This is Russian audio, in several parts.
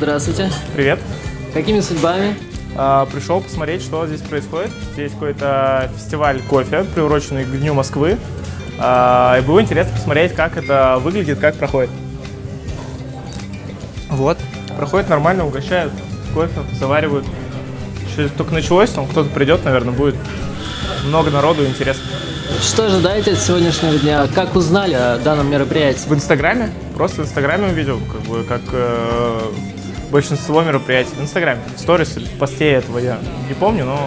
Здравствуйте. Привет. Какими судьбами? Пришел посмотреть, что здесь происходит. Здесь какой-то фестиваль кофе, приуроченный к Дню Москвы. И было интересно посмотреть, как это выглядит, как проходит. Вот. Проходит нормально, угощают кофе, заваривают. Еще только началось, там кто-то придет, наверное, будет много народу, интересно. Что ожидаете от сегодняшнего дня? Как узнали о данном мероприятии? В Инстаграме. Просто в Инстаграме увидел, как большинство мероприятий. В Инстаграме. В сторис или в посте этого я не помню, но,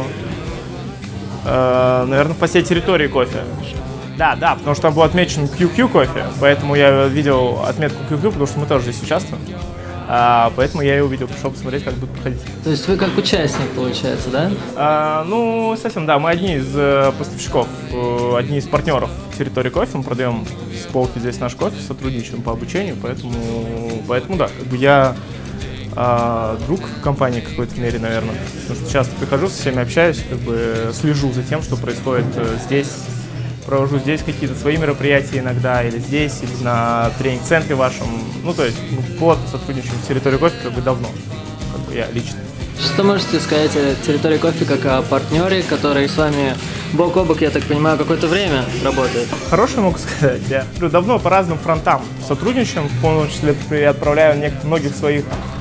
наверное, в посте территории кофе. Да, потому что там был отмечен QQ кофе, поэтому я видел отметку QQ, потому что мы тоже здесь участвуем. Поэтому я и увидел, пришел посмотреть, как будет проходить. То есть вы как участник, получается, да? Ну, совсем, да. Мы одни из поставщиков, одни из партнеров территории кофе. Мы продаем с полки здесь наш кофе, сотрудничаем по обучению, поэтому да, как бы я друг компании в какой-то мере, наверное. Потому что часто прихожу, со всеми общаюсь, как бы слежу за тем, что происходит здесь. Провожу здесь какие-то свои мероприятия иногда, или здесь, или на тренинг-центре вашем. Ну, то есть, плотно сотрудничаем с территорией кофе как бы давно, как бы я лично. Что можете сказать о территории кофе как о партнере, который с вами бок о бок, я так понимаю, какое-то время работает? Хорошее могу сказать. Я давно по разным фронтам сотрудничаем, в том числе я отправляю многих своих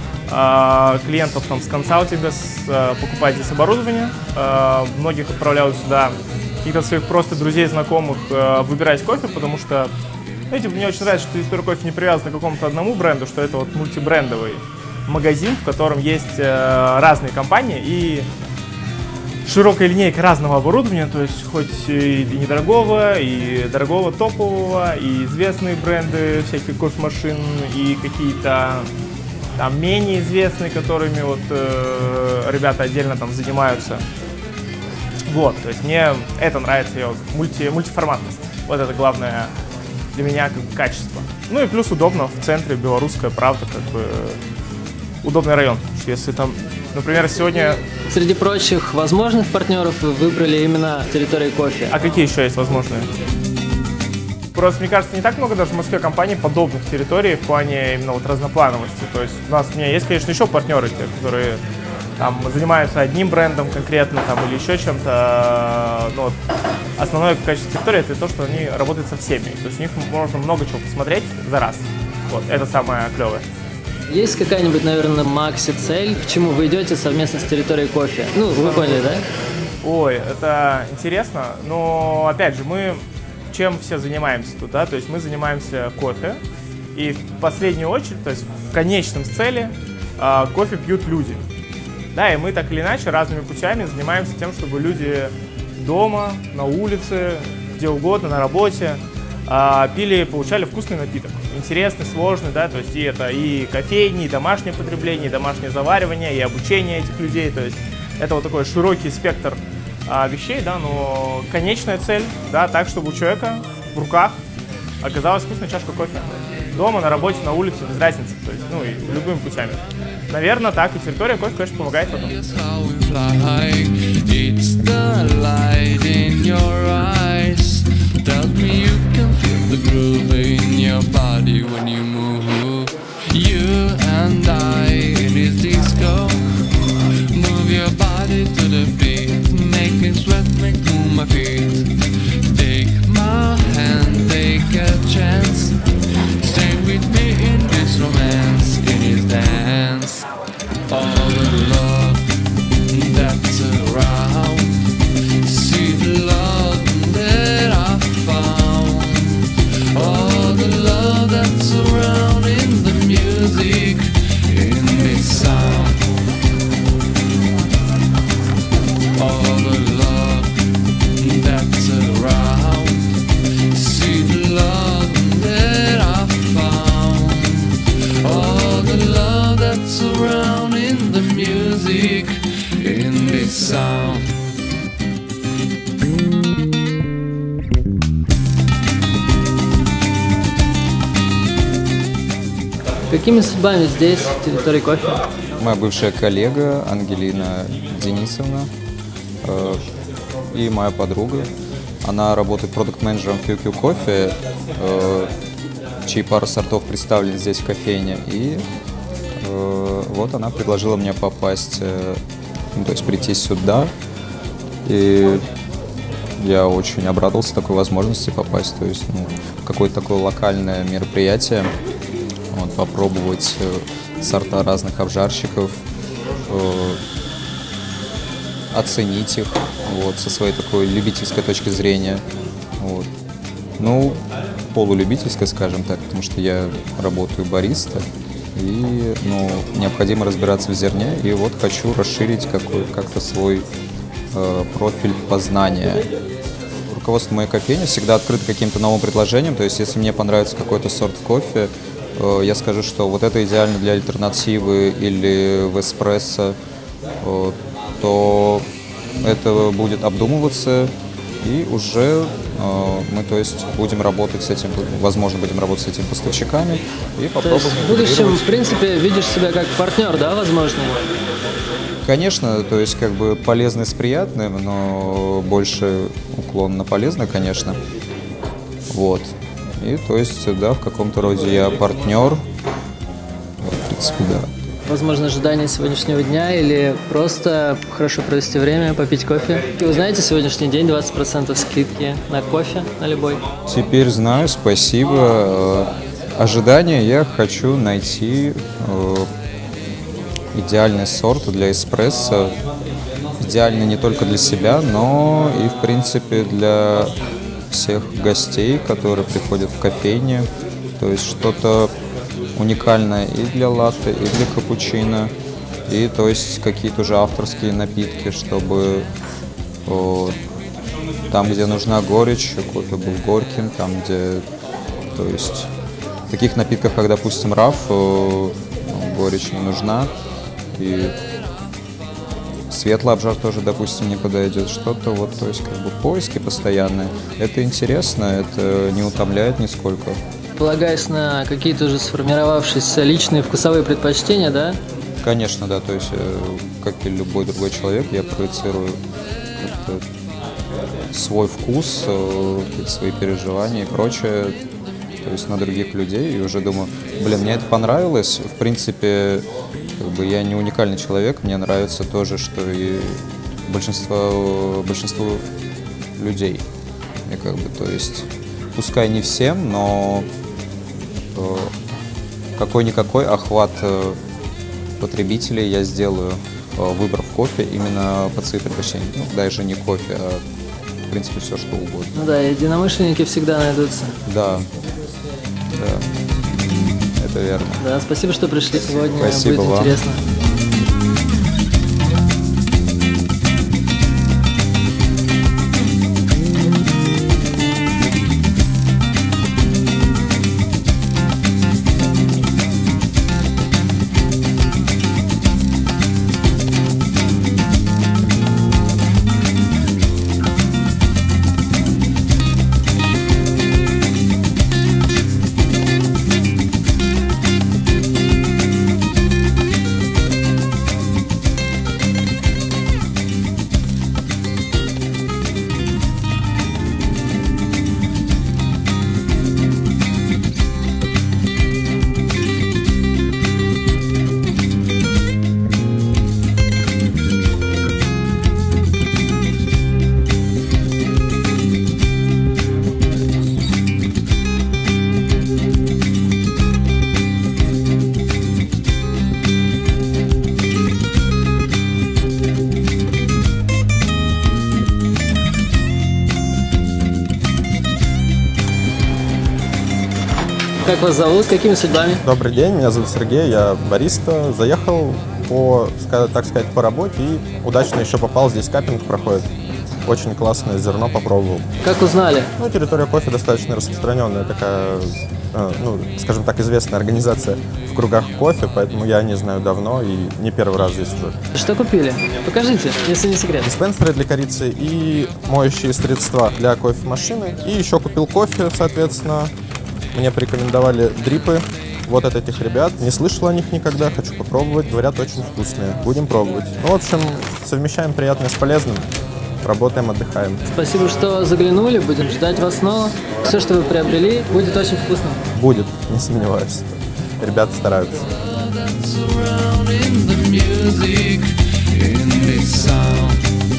клиентов там, с консалтинга, покупать здесь оборудование. Многих отправляю сюда, каких-то своих просто друзей, знакомых, выбирать кофе, потому что, знаете, мне очень нравится, что территория кофе не привязана к какому-то одному бренду, что это вот мультибрендовый магазин, в котором есть разные компании и широкая линейка разного оборудования, то есть хоть и недорогого, и дорогого топового, и известные бренды всяких кофемашин, и какие-то там менее известные, которыми вот ребята отдельно там занимаются. Вот, то есть мне это нравится, ее мультиформатность. Вот это главное для меня как бы качество. Ну и плюс удобно в центре, Белорусская Правда, как бы удобный район. Если там, например, сегодня... Среди прочих возможных партнеров вы выбрали именно территорию кофе. А какие еще есть возможные? Просто, мне кажется, не так много даже в Москве компаний подобных территорий в плане именно вот разноплановости. То есть у меня есть, конечно, еще партнеры, те, которые там занимаются одним брендом конкретно там, или еще чем-то. Но вот основное качество территории — это то, что они работают со всеми. То есть у них можно много чего посмотреть за раз. Вот, это самое клевое. Есть какая-нибудь, наверное, макси-цель, к чему вы идете совместно с территорией кофе? Ну, вы поняли, да? Ой, это интересно, но опять же, мы чем все занимаемся тут, да? То есть мы занимаемся кофе, и в последнюю очередь, то есть в конечном цели, кофе пьют люди. Да, и мы так или иначе разными путями занимаемся тем, чтобы люди дома, на улице, где угодно, на работе пили и получали вкусный напиток. Интересный, сложный, да, то есть и это и кофейни, и домашнее потребление, и домашнее заваривание, и обучение этих людей. То есть это вот такой широкий спектр вещей, да, но конечная цель, да, так, чтобы у человека в руках оказалась вкусная чашка кофе. Дома, на работе, на улице, без разницы, то есть, ну, и любыми путями. Наверное, так и территория кофе, конечно, помогает в этом. Какими судьбами здесь, в территории кофе? Моя бывшая коллега Ангелина Денисовна и моя подруга. Она работает продакт-менеджером в QQ Coffee, чьи пару сортов представлены здесь в кофейне. И вот она предложила мне попасть, ну, то есть прийти сюда, и я очень обрадовался такой возможности попасть, то есть ну, какое-то такое локальное мероприятие, вот, попробовать сорта разных обжарщиков, оценить их вот, со своей такой любительской точки зрения. Вот. Ну, полулюбительской, скажем так, потому что я работаю бариста, и ну, необходимо разбираться в зерне, и вот хочу расширить как-то свой профиль познания. Руководство моей кофейни всегда открыто каким-то новым предложением, то есть если мне понравится какой-то сорт кофе, я скажу, что вот это идеально для альтернативы или в эспрессо, то это будет обдумываться, и уже мы, то есть, будем работать с этим, возможно, будем работать с этими поставщиками и попробуем. То есть в будущем, в принципе, видишь себя как партнер, да, возможно? Конечно, то есть как бы полезный с приятным, но больше уклон на полезное, конечно. Вот. И то есть, да, в каком-то роде я партнер. Вот, в принципе, да. Возможно, ожидания сегодняшнего дня или просто хорошо провести время, попить кофе. И вы знаете, сегодняшний день 20% скидки на кофе, на любой. Теперь знаю, спасибо. Ожидания я хочу найти идеальный сорт для эспрессо. Идеальный не только для себя, но и, в принципе, для всех гостей, которые приходят в кофейню. То есть что-то уникальное и для латте, и для капучино, и то есть какие-то уже авторские напитки, чтобы там, где нужна горечь, кофе был горьким, там, где, то есть в таких напитках, как, допустим, раф, горечь не нужна, и светлый обжар тоже, допустим, не подойдет, что-то вот, то есть как бы поиски постоянные. Это интересно, это не утомляет нисколько. Полагаясь на какие-то уже сформировавшиеся личные вкусовые предпочтения, да? Конечно, да, то есть, как и любой другой человек, я проецирую свой вкус, свои переживания и прочее, то есть на других людей, и уже думаю, блин, мне это понравилось, в принципе, как бы я не уникальный человек, мне нравится тоже, что и большинству людей, и как бы, то есть, пускай не всем, но какой-никакой охват потребителей я сделаю, выбрав кофе именно по своим предпочтениям. Ну, даже не кофе, а в принципе все что угодно. Ну да, единомышленники всегда найдутся. Да, это верно. Да, спасибо, что пришли сегодня. Спасибо Будет вам. Интересно. Как вас зовут? Какими судьбами? Добрый день, меня зовут Сергей, я бариста. Заехал так сказать, по работе и удачно еще попал. Здесь каппинг проходит. Очень классное зерно, попробовал. Как узнали? Ну, территория кофе достаточно распространенная такая, ну, скажем так, известная организация в кругах кофе, поэтому я не знаю давно и не первый раз здесь уже. Что купили? Покажите, если не секрет. Диспенсеры для корицы и моющие средства для кофемашины. И еще купил кофе, соответственно. Мне порекомендовали дрипы вот от этих ребят. Не слышал о них никогда, хочу попробовать. Говорят, очень вкусные. Будем пробовать. Ну, в общем, совмещаем приятное с полезным. Работаем, отдыхаем. Спасибо, что заглянули. Будем ждать вас снова. Все, что вы приобрели, будет очень вкусно. Будет, не сомневаюсь. Ребята стараются. that's surrounding the music in this sound.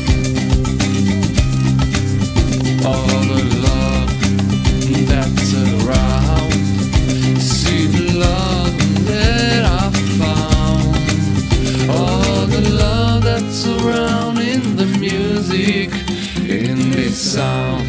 All the love that's around. See the love that I found. All the love that's surrounding the music in this sound.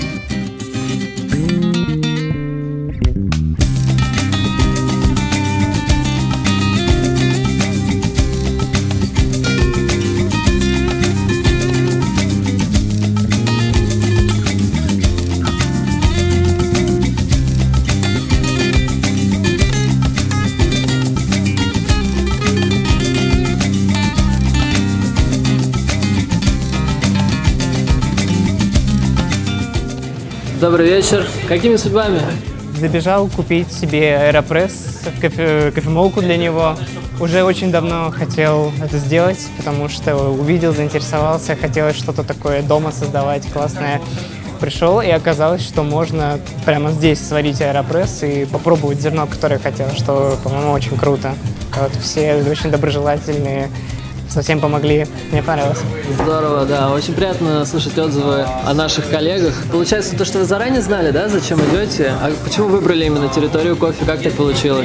Добрый вечер. Какими судьбами? Забежал купить себе аэропресс, кофемолку для него. Уже очень давно хотел это сделать, потому что увидел, заинтересовался, хотелось что-то такое дома создавать классное. Пришел, и оказалось, что можно прямо здесь сварить аэропресс и попробовать зерно, которое хотел, что, по-моему, очень круто. Вот, все очень доброжелательные, совсем помогли. Мне понравилось. Здорово, да. Очень приятно слышать отзывы о наших коллегах. Получается, то, что вы заранее знали, да, зачем идете? А почему выбрали именно территорию кофе? Как так получилось?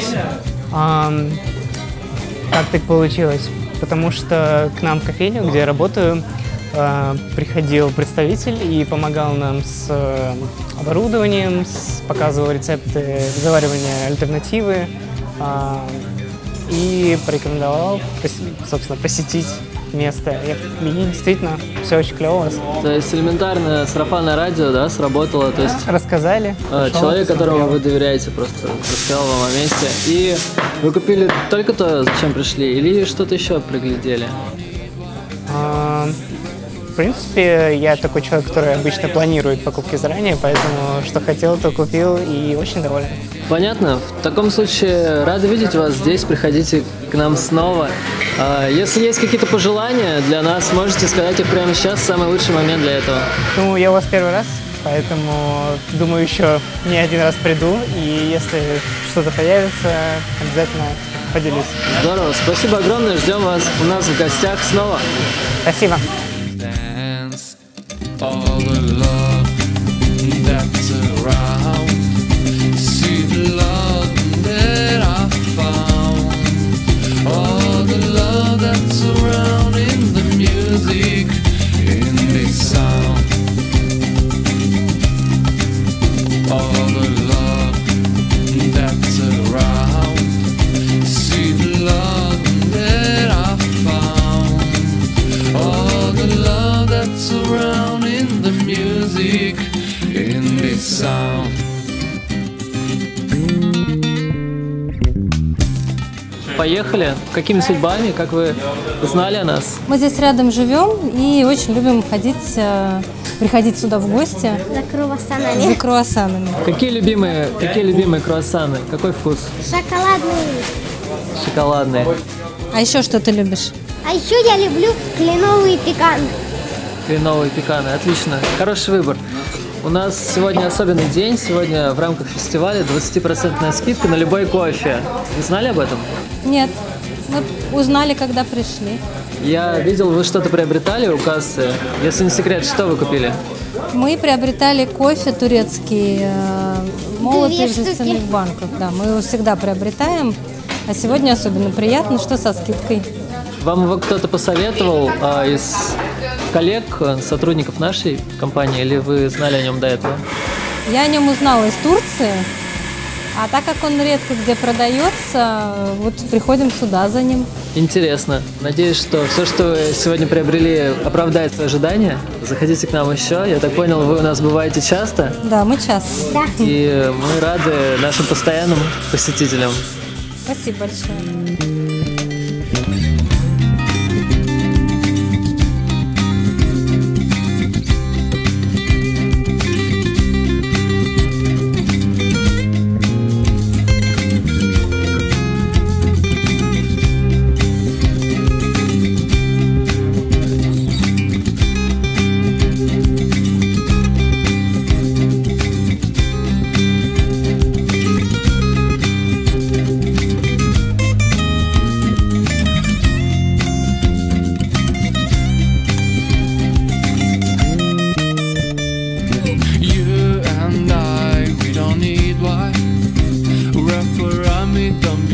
Как так получилось? Потому что к нам в кофейню, где я работаю, приходил представитель и помогал нам с оборудованием, показывал рецепты заваривания альтернативы и порекомендовал, собственно, посетить место. И действительно, все очень клево. То есть элементарно сарафанное радио, да, сработало? То есть рассказали. Человек, которому вы доверяете, просто рассказал вам о месте. И вы купили только то, зачем пришли, или что-то еще приглядели? В принципе, я такой человек, который обычно планирует покупки заранее, поэтому что хотел, то купил и очень доволен. Понятно. В таком случае рады видеть вас здесь. Приходите к нам снова. Если есть какие-то пожелания для нас, можете сказать их прямо сейчас. Самый лучший момент для этого. Ну, я у вас первый раз, поэтому, думаю, еще не один раз приду. И если что-то появится, обязательно поделюсь. Здорово. Спасибо огромное. Ждем вас у нас в гостях снова. Спасибо. All the love that's around. See the love that I found. All the love that's surrounding the music in this sound. All the love that's around. See the love that I found. All the love that's surrounding the music in this sound. Поехали. Какими судьбами? Как вы узнали о нас? Мы здесь рядом живем и очень любим приходить сюда в гости. За круассанами. За круассанами. Какие любимые круассаны? Какой вкус? Шоколадные. Шоколадные. А еще что ты любишь? А еще я люблю кленовые пеканы. Кленовые пеканы. Отлично. Хороший выбор. У нас сегодня особенный день. Сегодня в рамках фестиваля 20% скидка на любой кофе. Вы знали об этом? Нет. Мы узнали, когда пришли. Я видел, вы что-то приобретали у кассы. Если не секрет, что вы купили? Мы приобретали кофе турецкий, молотый в штуки. жестяных банках. Да, мы его всегда приобретаем. А сегодня особенно приятно, что со скидкой. Вам его кто-то посоветовал из коллег, сотрудников нашей компании, или вы знали о нем до этого? Я о нем узнала из Турции, а так как он редко где продается, вот приходим сюда за ним. Интересно. Надеюсь, что все, что вы сегодня приобрели, оправдает свои ожидания. Заходите к нам еще. Я так понял, вы у нас бываете часто. Да, мы часто. Да. И мы рады нашим постоянным посетителям. Спасибо большое.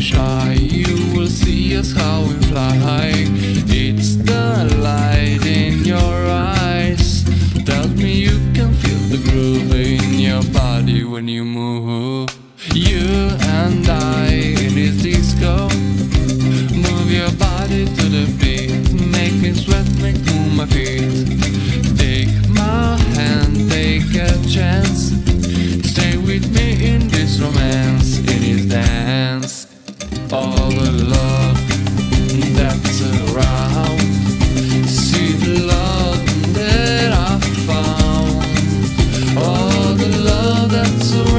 shy, you will see us how we fly. It's the light in your eyes. Tell me you can feel the groove in your body when you move. You and I in this disco. Move your body to the beat. Make me sweat, make move my feet. Take my hand, take a chance. Stay with me in this romance, in this dance. All the love that's around. See the love that I found. All the love that's around.